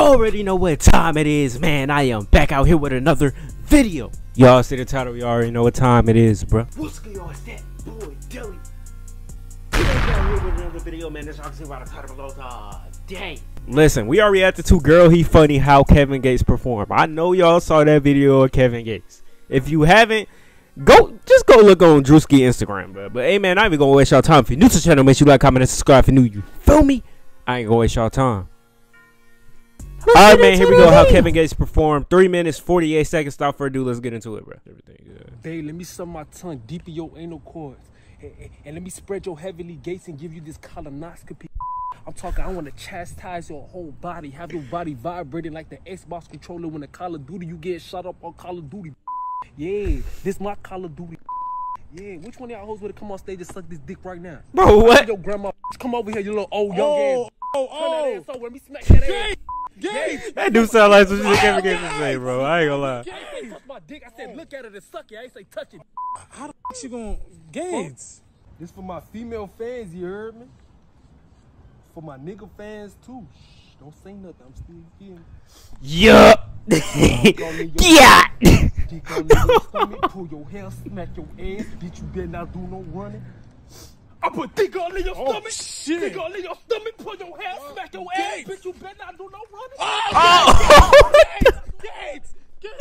already know what time it is, man. I am back out here with another video. Y'all see the title, you already know what time it is, bro. What's good, y'all? It's that boy, Dilly. Back out here with another video, man. This obviously about the title below. Dang. Listen, we are reacting to Girl He Funny How Kevin Gates Performed. I know y'all saw that video of Kevin Gates. If you haven't, just go look on Drewski Instagram, bro. But hey, man, I ain't even gonna waste y'all time. If you're new to the channel, make sure you like, comment, and subscribe if you're new. You feel me? I ain't gonna waste y'all time. Alright, man, here we go. How Kevin Gates performed. 3 minutes, 48 seconds. Stop for a dude. Let's get into it, bro. Everything good. Babe, let me suck my tongue deep in your anal cords. And let me spread your heavenly gates and give you this colonoscopy. I'm talking, I want to chastise your whole body. Have your body vibrating like the Xbox controller when the Call of Duty, you get shot up on Call of Duty. Yeah, this my Call of Duty. Yeah, which one of y'all hoes would come on stage and suck this dick right now? Bro, what? Your grandma, come over here, you little old young ass. Turn that ass over, let me smack that ass. Gates. That do sound like some shit Kevin Gates would say, bro. I ain't gonna lie. Gates ain't touch my dick. I said look at it and suck it. I ain't say touch it. How the f you gonna Gates? This for my female fans, you heard me? For my nigga fans too. Shh, don't say nothing. I'm still getting. Yup. Yeah. Dick on your stomach, pull your hair, smack your ass. Bitch, you better not do no running. I put dick all in your stomach. Shit. Dick all in your stomach, pull your hair, smack your ass. Bitch, you better not do no running. Oh. Gates.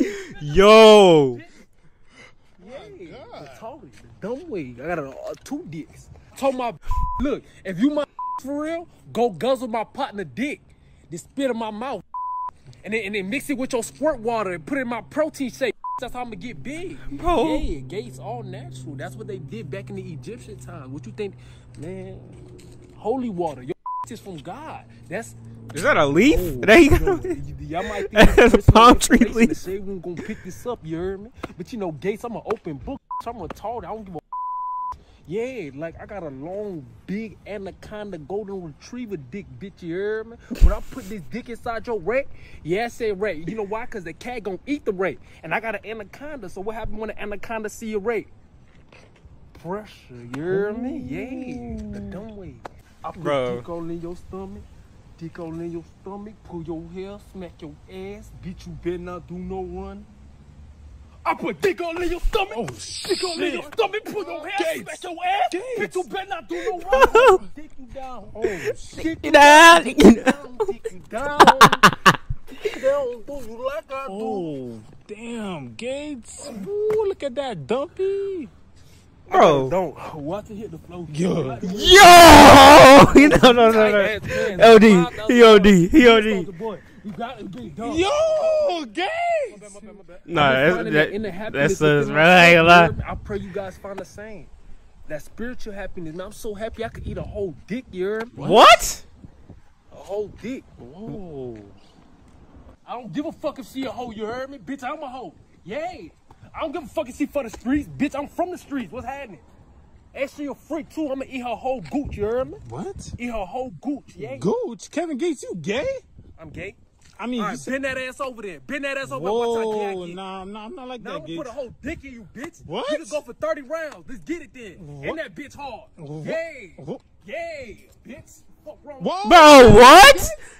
Yo. Yeah, totally the dumb way. I got two dicks. Told my look, if you my for real, go guzzle my partner dick. Then spit in my mouth. And then mix it with your squirt water and put it in my protein shake. That's how I'm gonna get big. Bro. Yeah, Gates all natural. That's what they did back in the Egyptian time. What you think, man? Holy water. Your is from God. Is that a leaf? Y'all might think that's a palm tree leaf. The shade we gonna pick this up, you heard me? But you know, Gates, I'm an open book. I'm retarded. I don't give a yeah, like I got a long, big anaconda golden retriever dick, bitch, you heard me? When I put this dick inside your rack, yeah, I said rack. You know why? Because the cat gonna eat the rack. And I got an anaconda, so what happens when an anaconda see a rack? Pressure, you heard me? Yeah, the dumb way. I put dick all in your stomach, dick all in your stomach, pull your hair, smack your ass, bitch, you better not do no run. I put dick all in your stomach. Oh, dick all in your stomach. Pull your hair, smack your ass. Bitch, you better not do no wrong. Dick you down. Oh, dick you down. Dick you down. Dick you down. Dick you down. Do you like I do? Oh, damn, Gates. Ooh, look at that dumpy. Bro. Don't. Watch it hit the floor. Yo. No. LD. He OD. You got it, big dog. Yo, Gates. Nah, that's us, bro. I ain't gonna lie. I pray you guys find the same. That spiritual happiness. Man, I'm so happy I could eat a whole dick, you heard me? What? A whole dick. Whoa. I don't give a fuck if she a hoe, you heard me? Bitch, I'm a hoe. Yay. I don't give a fuck if she for the streets. Bitch, I'm from the streets. What's happening? And she a freak too. I'm gonna eat her whole gooch, you heard me? What? Eat her whole gooch, yeah. Gooch? Kevin Gates, you gay? I'm gay. I mean, right, bend that ass over there. Bend that ass over there. Whoa, nah, I'm not like that, I'm gonna put a whole dick in you, bitch. What? You can go for 30 rounds. Let's get it then. What? And that bitch hard. What? Yay. What? Yay, bitch. Fuck wrong. Whoa. Bro, what?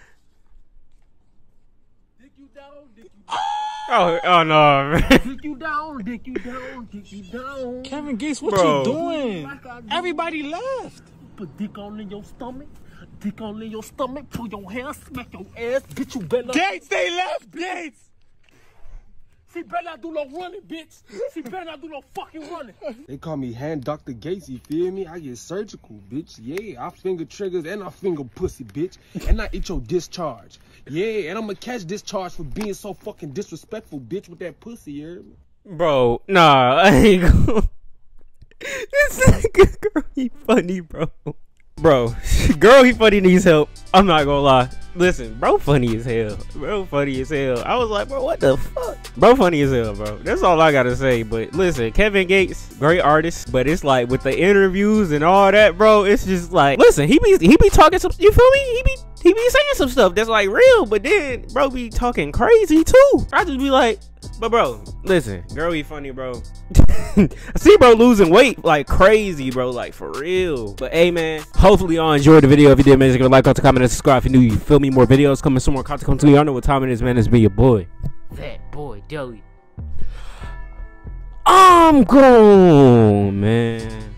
Dick you down, dick you down. Oh no, man. Dick you down, dick you down, dick you down. Kevin Gates, what Bro. you doing? Everybody left. Put dick all in your stomach. Dick all in your stomach, pull your hair, smack your ass, bitch, you better not. Gates, they left, Gates! She better not do no running, bitch. She better not do no fucking running. They call me Hand Dr. Gates, you feel me? I get surgical, bitch. Yeah, I finger triggers and I finger pussy, bitch. And I eat your discharge. Yeah, and I'm gonna catch discharge for being so fucking disrespectful, bitch, with that pussy, you heard me? Bro, nah, I ain't gonna. This nigga Girl He Funny, bro. Bro, Girl He Funny needs help. I'm not gonna lie. Listen, bro funny as hell. Bro funny as hell. I was like, bro, what the fuck? Bro funny as hell, bro. That's all I gotta say. But listen, Kevin Gates, great artist. But it's like with the interviews and all that, bro, it's just like, listen, he be talking some, you feel me? he be saying some stuff that's like real, but then bro be talking crazy too. I just be like, but bro, listen, girl be funny, bro. I see bro losing weight like crazy, bro, like for real. But hey man, hopefully y'all enjoyed the video. If you did, man, give a like, comment, and subscribe. If you new, you feel me, more videos coming, some more content coming to you. Y'all know what time it is, man. It's been your boy, that boy Deli. I'm gone, man.